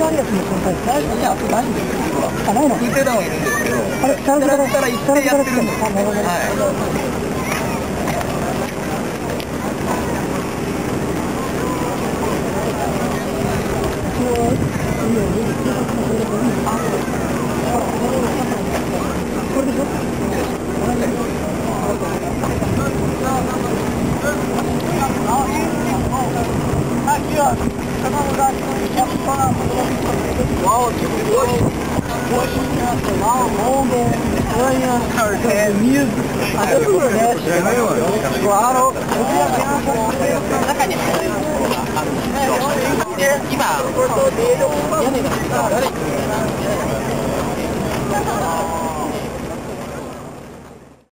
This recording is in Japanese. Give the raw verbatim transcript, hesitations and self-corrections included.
があるやつの存在ないですね。あとないんですよ。あ、ないの。 空挺団はいるんですけど、 あれ、木更津から木更津から行ってやってるんですよ。 あ、なるほど。 はい。 これでしょ？ Wow, que hoje, hoje internacional, London, Espanha, Estados Unidos, até do Nordeste. Claro. Aqui,